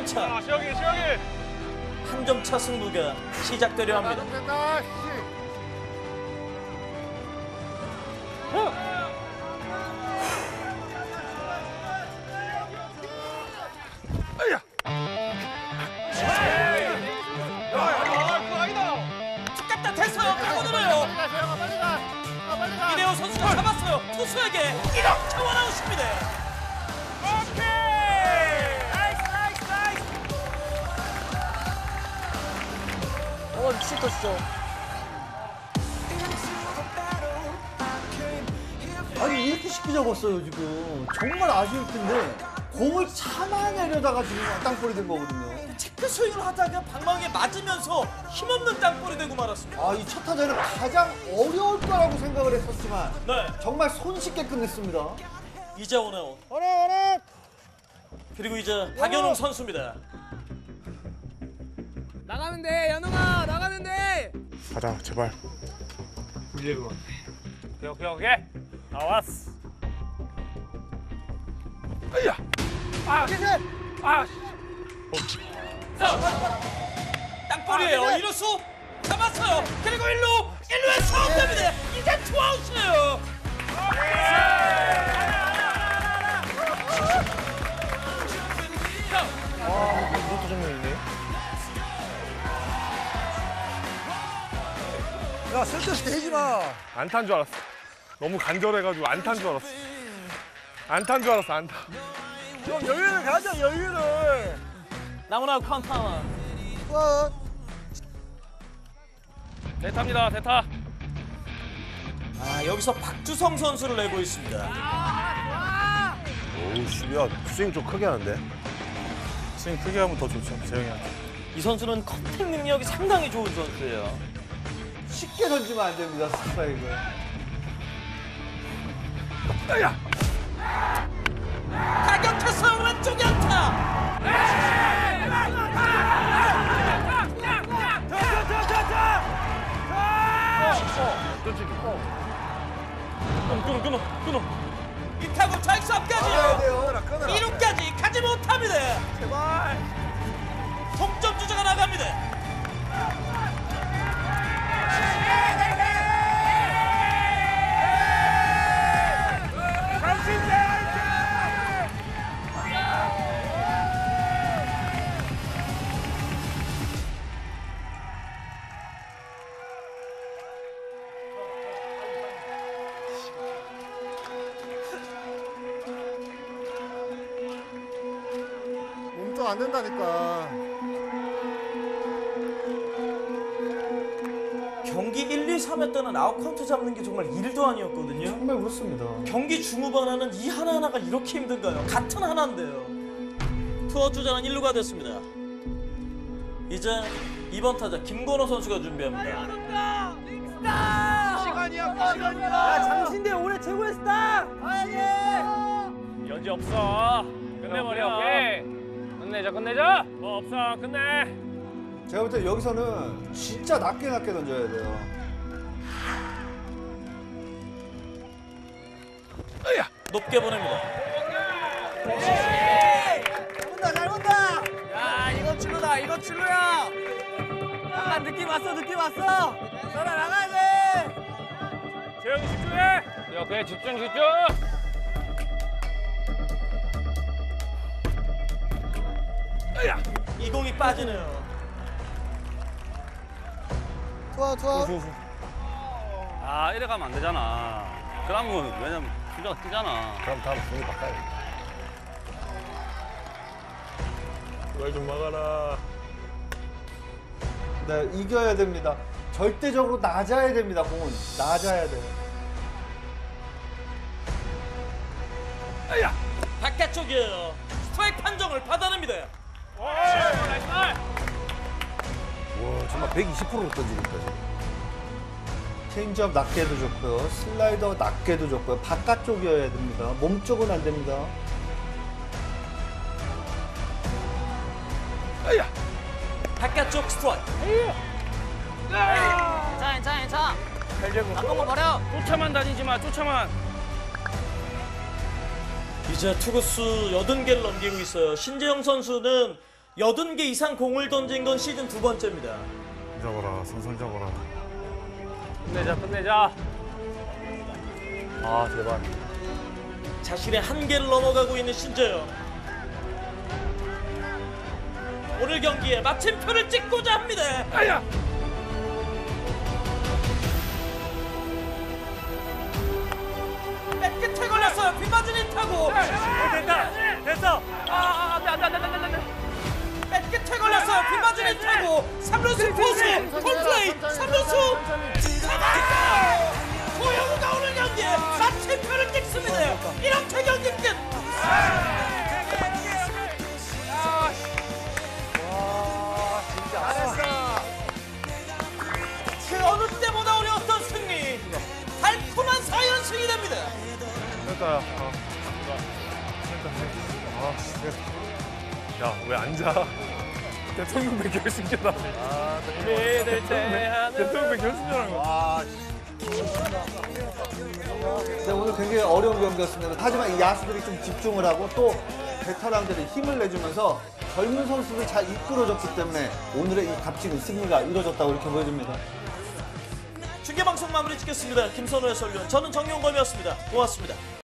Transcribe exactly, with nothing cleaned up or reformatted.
차. 아, 시작이 시작이. 한 점 차 승부가 시작되려 합니다. 된다, 씨. 아야. 갖다 댔어요. 파고들어요. 빨리 가, 아, 빨리 가. 이대호 선수가 잡았어요. 투수에게 이렇게 원아웃입니다. 오케이. 나이스 나이스 나이스. 어 미치겠어. 아니 이렇게 쉽게 잡았어요 지금. 정말 아쉬울 텐데 공을 참아내려다가 지금 땅볼이 된 거거든요. 체크 스윙을 하다가 방망이에 맞으면서 힘없는 땅볼이 되고 말았습니다. 아, 이 첫 타자는 가장 어려울 거라고 생각을 했었지만 네. 정말 손쉽게 끝냈습니다. 이제 오네요. 어라, 어라. 그리고 이제 박연웅 선수입니다. 나가면 돼 연웅아 나가면 돼. 가자 제발. 밀리고. 오케이 오케이 오케이. 나왔어. 아야. 아. 아. 땅볼이에요. 이루수 잡았어요. 그리고 일루 일루에 사운드입니다. 이제 투아웃이에요. 이것도 장면이네. 야, 쓸데없이 대지 마. 안탄 줄 알았어. 너무 간절해가지고 안탄 줄 알았어. 안탄 줄 알았어 안타. 좀 여유를 가져, 여유를. 나무나 카운트 하나. 와. 대타입니다 대타. 아, 여기서 박주성 선수를 내고 있습니다. 오우, 야, 스윙 좀 크게 하는데? 스윙 크게 하면 더 좋죠 재영이한테. 이 선수는 컨택 능력이 상당히 좋은 선수예요. 쉽게 던지면 안 됩니다, 스트라이크. 아야. 타격했어요. 왼쪽에 안타. 끊어 끊어 끊어. 이 타구 가야 좌익수앞까지요. 돼요. 이 루까지 가지 못합니다. 제발. 동점 주자가 나갑니다. 몸도 안 된다니까. 경기 일, 이, 삼 회 때는 아웃 카운트 잡는 게 정말 일도 아니었거든요. 정말 그렇습니다. 경기 중후반에는 이 하나하나가 이렇게 힘든가요? 같은 하나인데요. 투아웃 주자는 일 루가 됐습니다. 이제 이번 타자 김건호 선수가 준비합니다. 시간이야, 시간이야. 야 장신대 올해 최고의 스타. 여지 없어. 끝내버려. 오케이. 끝내자 끝내자. 뭐 없어 끝내. 제가 볼 때 여기서는 진짜 낮게 낮게 던져야 돼요. 높게 보냅니다. 온다 잘 온다. 야 이거 출루다 이거 출루야. 약간 느낌 왔어 느낌 왔어. 너라 나가야 돼. 재영이 집중해. 오케이 집중 집중. 아야. 이 공이 빠지네요. 투아, 투아. 아 이래 가면 안 되잖아. 그러면 왜냐면 주자가 뛰잖아. 그럼 다음 분위 바꿔야 돼. 제발 좀 막아라. 네, 이겨야 됩니다. 절대적으로 낮아야 됩니다, 공은. 낮아야 돼요. 아야. 바깥쪽이에요. 스트라이크 판정을 받아냅니다. 와 나이스. 와, 정말 백이십 퍼센트로 던지니까 지금. 체인지업 낮게 해도 좋고요. 슬라이더 낮게 해도 좋고요. 바깥쪽이어야 됩니다. 몸쪽은 안 됩니다. 아야. 바깥쪽 스트라이크. 괜찮아 괜찮아 괜찮아. 나쁜 거 버려. 쫓아만 다니지 마 쫓아만. 이제 투구수 여든 개를 넘기고 있어요. 신재영 선수는 여든 개 이상 공을 던진 건 시즌 두 번째입니다. 잡아라, 선선 잡아라. 끝내자, 끝내자. 아, 제발. 자신의 한계를 넘어가고 있는 신재영. 오늘 경기에 마침표를 찍고자 합니다. 아야! 맨 끝에 걸렸어요. 빗맞은 타고. 됐다! 됐어! 아, 아, 안 돼, 안 돼, 안 돼, 안 돼, 안 돼. 맨 끝에 걸렸어요. 빗맞은 타고. 삼 루수 포수. 폴플레이. 삼 루수. 잡았어요. 고영우가 오늘 경기에 마침표를 찍습니다. 이렇게 경기 끝. 그 어느 때보다 어려웠던 승리. 달콤한 사 연승이 됩니다. 됐다, 야. 어. 됐다, 됐다. 아, 됐다. 야, 왜 앉아? 대통령 결승전아. 믿을 때 하는 대통령 결승전한 거. 네, 오늘 굉장히 어려운 경기였습니다. 하지만 이 야수들이 좀 집중을 하고 또 베테랑들이 힘을 내주면서 젊은 선수들 잘 이끌어줬기 때문에 오늘의 이 값지는 승리가 이루어졌다고 이렇게 보여집니다. 중계방송 마무리 짓겠습니다. 김선우 해설위원, 저는 정용검이었습니다. 고맙습니다.